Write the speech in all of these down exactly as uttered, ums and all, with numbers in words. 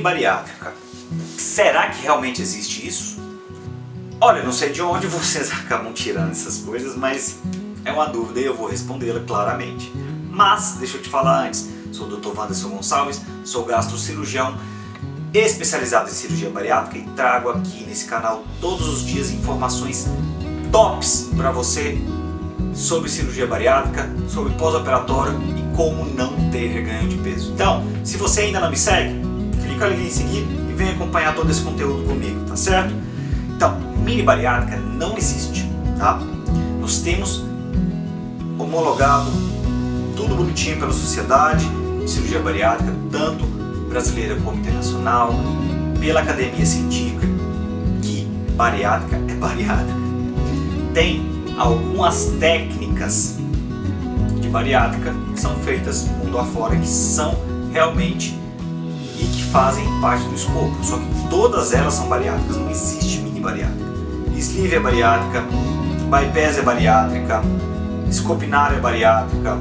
bariátrica. Será que realmente existe isso? Olha, eu não sei de onde vocês acabam tirando essas coisas, mas é uma dúvida e eu vou respondê-la claramente. Mas, deixa eu te falar antes, sou o doutor Wanderson Gonçalves, sou gastrocirurgião especializado em cirurgia bariátrica e trago aqui nesse canal todos os dias informações tops para você sobre cirurgia bariátrica, sobre pós-operatório e como não ter ganho de peso. Então, se você ainda não me segue, clica ali em seguir e vem acompanhar todo esse conteúdo comigo, tá certo? Então, mini bariátrica não existe, tá? Nós temos homologado tudo bonitinho pela Sociedade de Cirurgia Bariátrica, tanto brasileira como internacional, pela Academia Científica, que bariátrica é bariátrica. Tem algumas técnicas de bariátrica que são feitas mundo afora, que são realmente e que fazem parte do escopo, só que todas elas são bariátricas, não existe mini bariátrica. Sleeve é bariátrica, bypass é bariátrica, scopinar é bariátrica,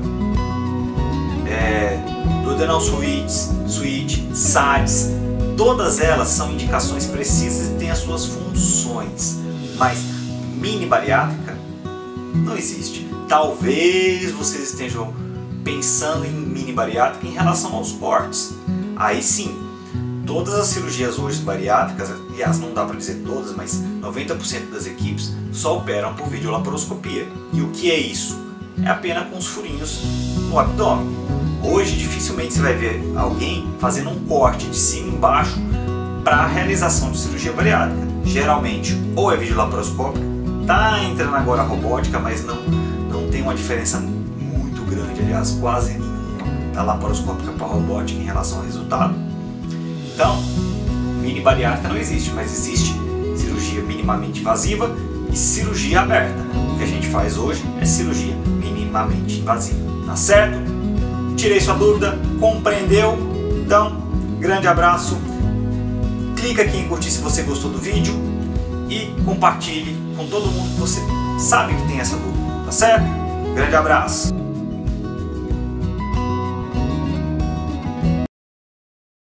é, duodenal switch, switch, S A Ds, todas elas são indicações precisas e têm as suas funções, mas mini bariátrica não existe. Talvez vocês estejam pensando em mini bariátrica em relação aos cortes. Aí sim, todas as cirurgias hoje bariátricas, aliás, não dá para dizer todas, mas noventa por cento das equipes só operam por videolaparoscopia. E o que é isso? É apenas com os furinhos no abdômen. Hoje dificilmente você vai ver alguém fazendo um corte de cima e embaixo para a realização de cirurgia bariátrica. Geralmente ou é videolaparoscópica, tá entrando agora a robótica, mas não, não tem uma diferença muito grande, aliás, quase nenhuma da laparoscópica para a robótica em relação ao resultado. Então, mini bariátrica não existe, mas existe cirurgia minimamente invasiva e cirurgia aberta. O que a gente faz hoje é cirurgia minimamente invasiva, tá certo? Tirei sua dúvida, compreendeu? Então, grande abraço, clica aqui em curtir se você gostou do vídeo e compartilhe com todo mundo que você sabe que tem essa dúvida, tá certo? Grande abraço!